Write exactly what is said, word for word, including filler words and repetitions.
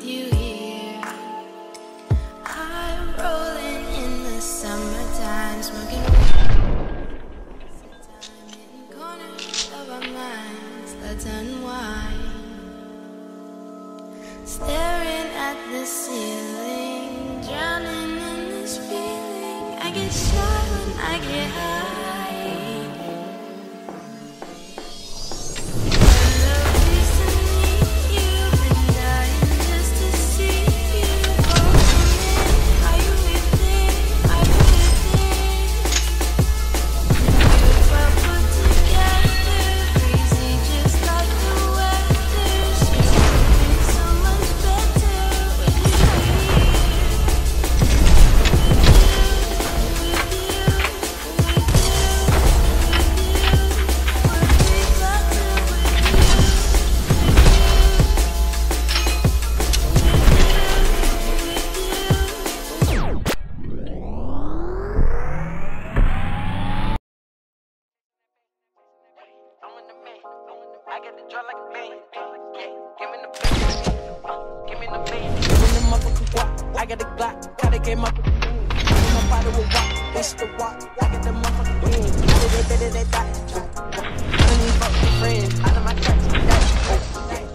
with you here. I'm rolling in the summertime, smoking time in corners of our minds. Let's unwind, staring at the ceiling, drowning in this feeling. I get shy when I get high. I got the draw like a band. Yeah, give me the band. Uh, give me the band. Give me the motherfucking guap. I got the Glock. Gotta get my my body will walk. It's the walk. I got the motherfucking band. I did it, did it, did that. I don't even fuck with friends. Out of my tracks. That's